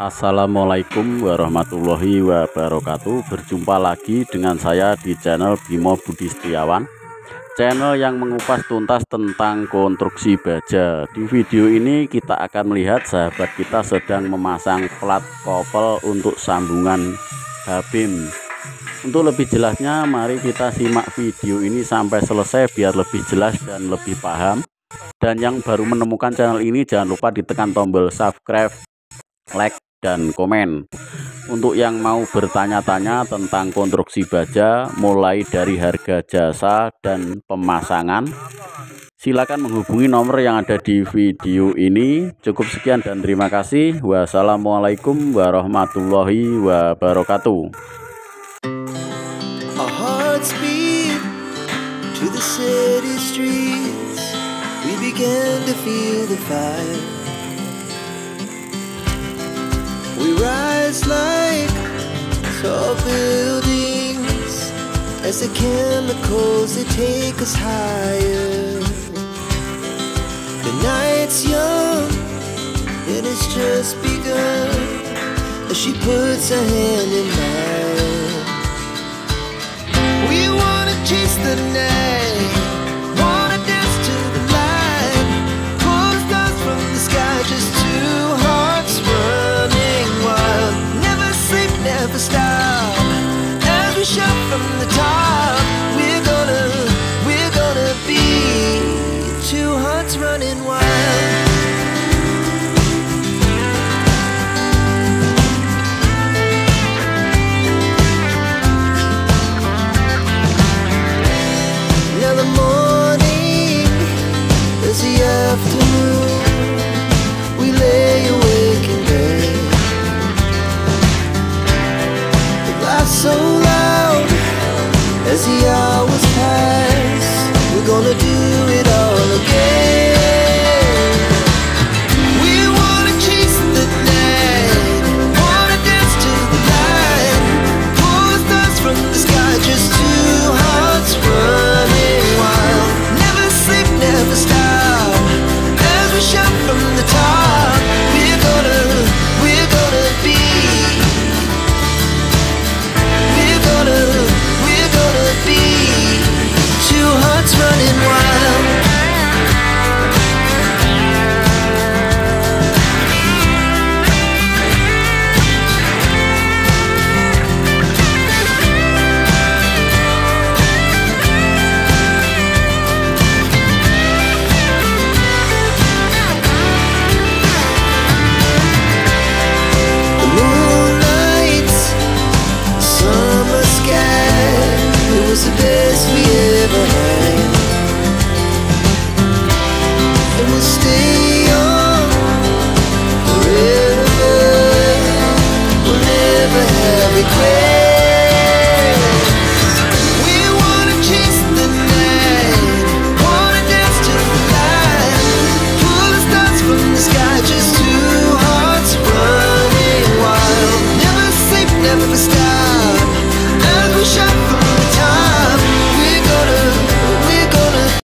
Assalamualaikum warahmatullahi wabarakatuh. Berjumpa lagi dengan saya di channel Bimo Budi Setiawan, channel yang mengupas tuntas tentang konstruksi baja. Di video ini kita akan melihat sahabat kita sedang memasang plat kopel untuk sambungan habim. Untuk lebih jelasnya, mari kita simak video ini sampai selesai biar lebih jelas dan lebih paham. Dan yang baru menemukan channel ini, jangan lupa ditekan tombol subscribe, like, dan komen. Untuk yang mau bertanya-tanya tentang konstruksi baja mulai dari harga jasa dan pemasangan, silakan menghubungi nomor yang ada di video ini. Cukup sekian dan terima kasih. Wassalamualaikum warahmatullahi wabarakatuh. Our hearts beat to the city streets. We began to feel the fire. We rise like tall buildings as the chemicals they take us higher. The night's young and it's just begun as she puts her hand in mine. We wanna chase the night